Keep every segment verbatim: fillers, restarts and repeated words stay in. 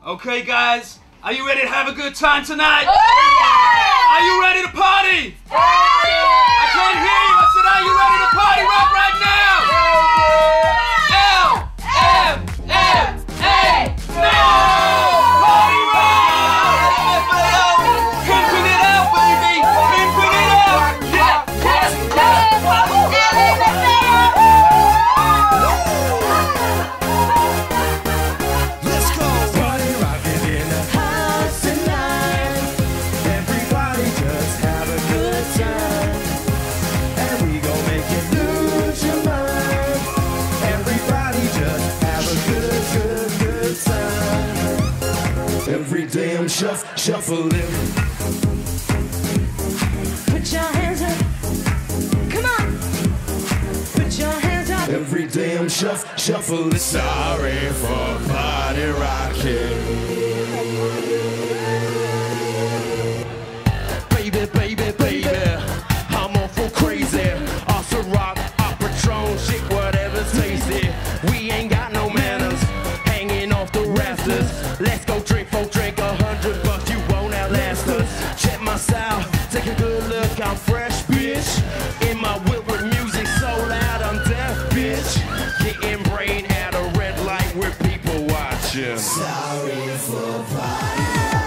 Okay, guys, are you ready to have a good time tonight? Yeah! Are you ready to party? Yeah! I can't hear you. I said, are you ready to party rock right now? L M F A O! Party rock! L M F A O! Pimping it out, baby! Pimping it out! Yeah! Let's go! Party rocking in the house tonight. Everybody just have a good time. And we gon' make you lose your mind. Everybody just have a good, good, good time. Every day I'm shuff, shuffling. Put your hands up. Come on. Put your hands up. Every day I'm shuff, shuffling. Sorry for party rocking. Baby, baby, baby, I'm awful crazy. Also rock, opera, Patron, shit, whatever's tasty. We ain't got no manners, hanging off the rafters. Let's go drink for drink, a hundred bucks, you won't outlast us. Check my style, take a good look, I'm fresh, bitch. In my whip with music so loud, I'm deaf, bitch. Getting brain at a red light with people watching. Sorry for party.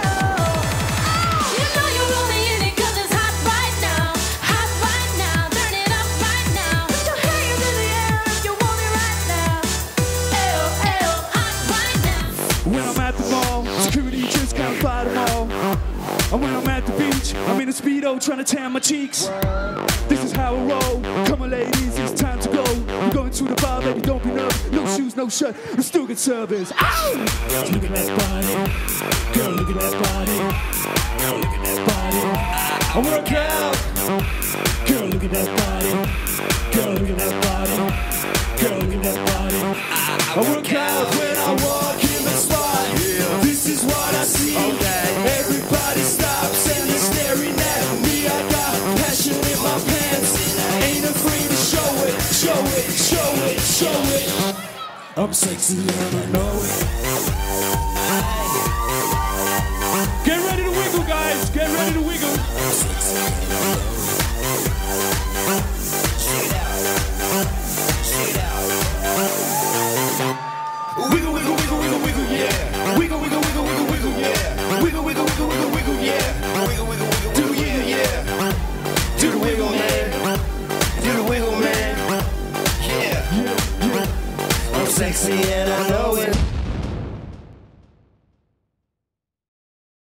You know you're only in it 'cause it's hot right now. Hot right now. Turn it up right now. Put your hands in the air if you want it right now. L L hot right now. When I'm at the mall, security just can't fight them all. And when I'm at the beach, I'm in a Speedo trying to tan my cheeks. This is how I roll. Come on, ladies, it's time to go. We're going to the bar, baby, don't be nervous. No shoes, no shirt, but still good service. Ow! Look at that body. Girl, look at that body. Girl, look at that body. I work out. Girl, look at that body. Girl, look at that body. Girl, look at that body. I work out when I walk in the spot. This is what I see. Everybody stops and they're staring at me. I got passion in my pants. Ain't afraid to show it, show it, show it, show it. I'm sexy and I know it.